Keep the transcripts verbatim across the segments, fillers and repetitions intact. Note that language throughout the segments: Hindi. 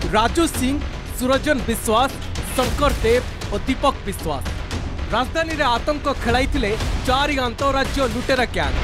राजू सिंह, सुरजन विश्वास, शंकर देव और दीपक विश्वास राजधानी रे आतंक खेलाइथिले चारि अंतरराज्य लुटेरा गैंग।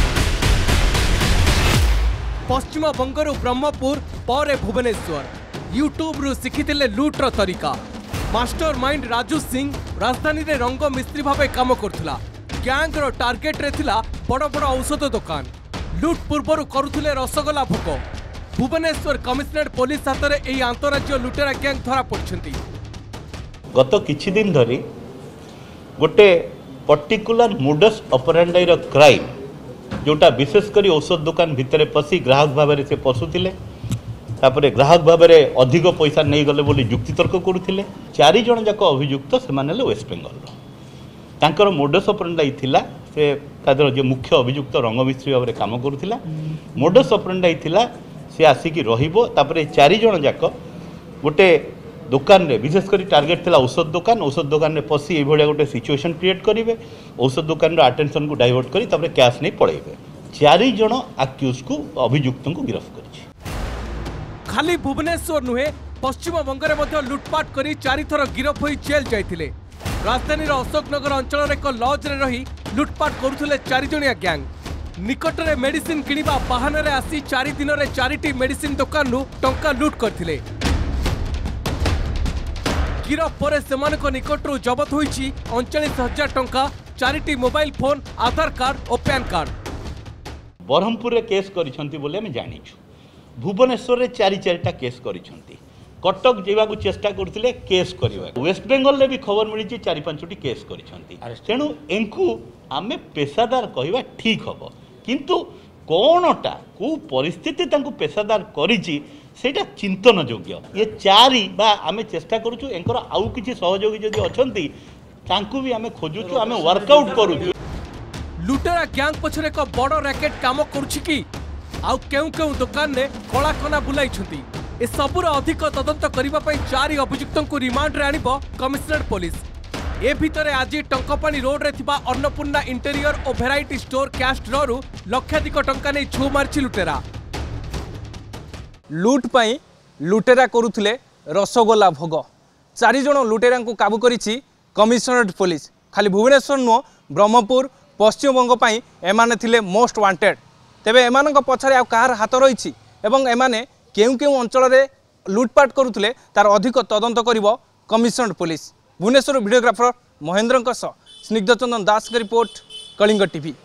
पश्चिम बंगरु ब्रह्मपुर पर भुवनेश्वर यूट्यूब रु शिखिथिले लुट्र तरीका। मास्टर माइंड राजू सिंह राजधानी रे रंग मिस्त्री भावे काम करथुला। गैंग रो टार्गेट रे थिला बड़ बड़ औषध दुकान। लुट पूर्वर करुथिले रसगोला भोग। भुवनेश्वर कमिशनरेट पुलिस हाथ में यह अंतरराज्य लुटेरा गैंग धरा पड़छंती। गत किछि दिन धरी गोटे पर्टिकुलर मोडस ऑपरेंडी रो क्राइम जोटा विशेषकर औषध दुकान भितर पशि ग्राहक भाव से पशुले तापर ग्राहक भाव में अधिक पैसा नहीं गले बोली युक्तितर्क करुले। चारि जन जाक अभियुक्त से वेस्ट बेंगल तांकर मोडस ऑपरेंडी थिला से तादर जो मुख्य अभियुक्त रंगमिस्त्री भाव में काम करुला। मोडस ऑपरेंडी थिला से आसिकी रहिबो। तापर चारि जन जाक गोटे दुकान रे विशेषकर टार्गेट थिला औषध दुकान। औषध दुकान में पशि ये गोटे सिचुएशन क्रिएट करेंगे। औषध दुकान अटेंशन को डाइवर्ट करी तापर कैश नहीं पड़ेबे। चारि जन आक्यूज को अभियुक्त को गिरफ्त करिछि। खाली भुवनेश्वर नुहे पश्चिम बंग में लुटपाट कर चारि थर गिरफ हो जेल जाइथिले। राजधानी अशोकनगर अंचल एक लॉज रे रही लुटपाट करुथिले चारि जणिया गैंग। निकट में मेडिसिन किनिबा बहाना रे आसी चारि दिन रे चारिटी मेडिसिन दुकान नु टंका लुट करथिले। गिरफ पर सेमानक निकटरू जबत होईछि उनचालीस हजार टंका, चारिटी मोबाइल फोन, आधार कार्ड और पैन कार्ड। ब्रह्मपुर रे केस करिसंती बोले हम जानिछु। भुवनेश्वर रे चारि चारिटा केस करिसंती। कटक जीवाकू चेष्टा करथिले केस करबा। वेस्ट बेंगल रे भी खबर मिली चारि पांचटी केस करिसंती। तेणु एंकु आमे पेशादार कहवा ठीक हबो, किंतु कोनटा को परिस्थिति तांकु पेशादार करिछि सेटा चिंतन योग्य। ये चारि बा आमे चेष्टा करूछु एंकर आउ किछि सहयोगी जदि अछंती तांकु भी आमे खोजुछु, आमे वर्कआउट करूछु। लुटेरा गैंग पछरे एक बड़ रैकेट काम करूछि कि आउ केउ केउ दुकान ने कला कना बुलाइछंती। ए सबुर अधिक तदंत करिबा पई चारि अभियुक्तों को रिमांड रे आनिबो कमिशनरेट पुलिस। ए भितरे आज टंकपानी रोड रे थिबा अन्नपूर्णा इंटेरियर और भेराइटी स्टोर कैश ड्रॉरू लक्षाधिक टंका नै छू मारछि लुटेरा। लुट पाई लुटेरा करुथिले रसगोला भोग। चारि जण लुटेरा को काबू करिछि कमिशनरेट पुलिस। खाली भुवनेश्वर नुह ब्रह्मपुर पश्चिम बंग पाई एमाने थिले मोस्ट वांटेड। तेबे एमानक पछरे आ कहार हाथ रहिछि एवं एमाने केउ केउ अंचल रे लुटपाट करुथिले तार अधिक तदंत करिवो कमिशनरेट पुलिस। भुवनेश्वर वीडियोग्राफर महेंद्रंक सह स्निग्धचंदन दास की रिपोर्ट, कलिंग टीवी।